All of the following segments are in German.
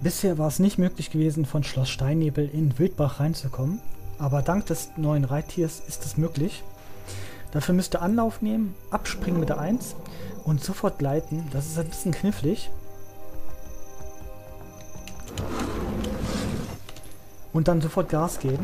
Bisher war es nicht möglich gewesen, von Schloss Steinnebel in Wildbach reinzukommen, aber dank des neuen Reittiers ist es möglich. Dafür müsst ihr Anlauf nehmen, abspringen mit der 1 und sofort gleiten. Das ist ein bisschen knifflig. Und dann sofort Gas geben.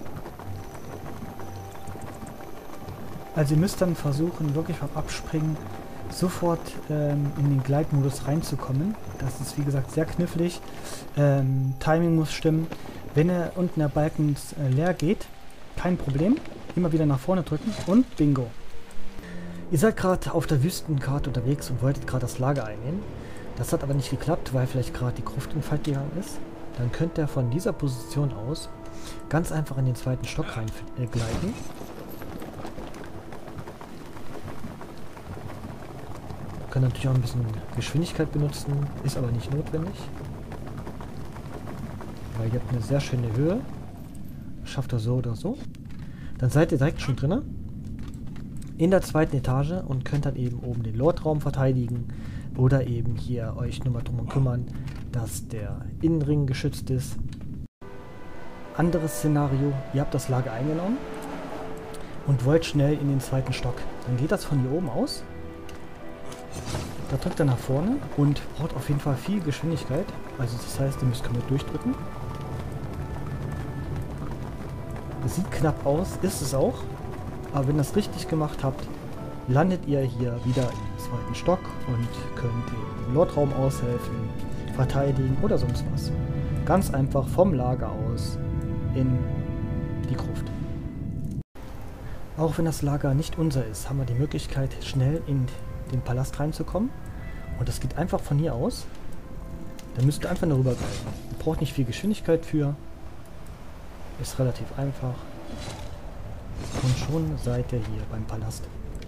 Also ihr müsst dann versuchen, wirklich beim Abspringen sofort in den Gleitmodus reinzukommen. Das ist wie gesagt sehr knifflig. Timing muss stimmen. Wenn er unten der Balken leer geht, kein Problem. Immer wieder nach vorne drücken und bingo. Ihr seid gerade auf der Wüstenkarte unterwegs und wolltet gerade das Lager einnehmen. Das hat aber nicht geklappt, weil vielleicht gerade die Gruft in Fight gegangen ist. Dann könnt ihr von dieser Position aus ganz einfach in den zweiten Stock rein gleiten. Könnt natürlich auch ein bisschen Geschwindigkeit benutzen, ist aber nicht notwendig. Weil ihr habt eine sehr schöne Höhe. Schafft ihr so oder so. Dann seid ihr direkt schon drin. In der zweiten Etage und könnt dann eben oben den Lordraum verteidigen. Oder eben hier euch nur mal drum kümmern, dass der Innenring geschützt ist. Anderes Szenario, ihr habt das Lager eingenommen und wollt schnell in den zweiten Stock. Dann geht das von hier oben aus. Da drückt er nach vorne und braucht auf jeden Fall viel Geschwindigkeit. Also das heißt, ihr müsst komplett durchdrücken. Das sieht knapp aus, ist es auch. Aber wenn ihr das richtig gemacht habt, landet ihr hier wieder im zweiten Stock und könnt den Lordraum aushelfen, verteidigen oder sonst was. Ganz einfach vom Lager aus in die Gruft. Auch wenn das Lager nicht unser ist, haben wir die Möglichkeit, schnell in den Palast reinzukommen. Und das geht einfach von hier aus. Da müsst ihr einfach nur rübergreifen. Ihr braucht nicht viel Geschwindigkeit für. Ist relativ einfach. Und schon seid ihr hier beim Palast.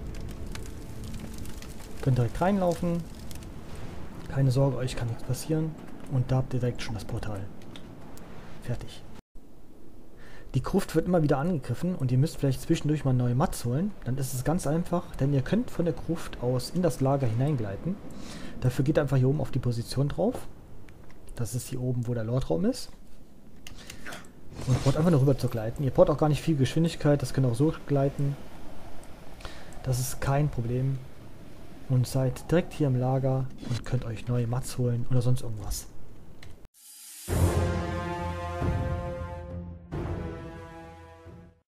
Könnt direkt reinlaufen. Keine Sorge, euch kann nichts passieren. Und da habt ihr direkt schon das Portal. Fertig. Die Gruft wird immer wieder angegriffen und ihr müsst vielleicht zwischendurch mal neue Mats holen. Dann ist es ganz einfach, denn ihr könnt von der Gruft aus in das Lager hineingleiten. Dafür geht ihr einfach hier oben auf die Position drauf. Das ist hier oben, wo der Lordraum ist. Und braucht einfach nur rüber zu gleiten. Ihr braucht auch gar nicht viel Geschwindigkeit, das könnt ihr auch so gleiten. Das ist kein Problem. Und seid direkt hier im Lager und könnt euch neue Mats holen oder sonst irgendwas.